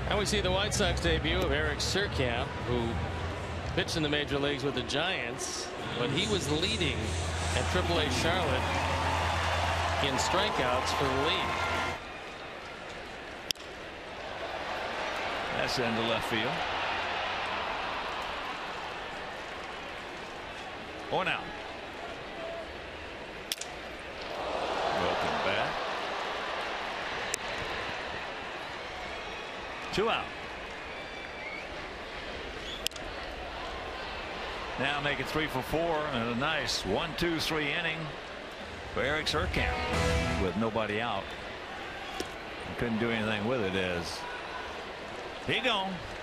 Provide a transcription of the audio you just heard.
Now we see the White Sox debut of Eric Surkamp, who pitched in the major leagues with the Giants when he was leading at AAA Charlotte in strikeouts for the league. That's into left field. 1 out. Welcome back. 2 out. Now make it 3 for 4 and a nice 1-2-3 inning for Eric Surkamp with nobody out. Couldn't do anything with it as he gone.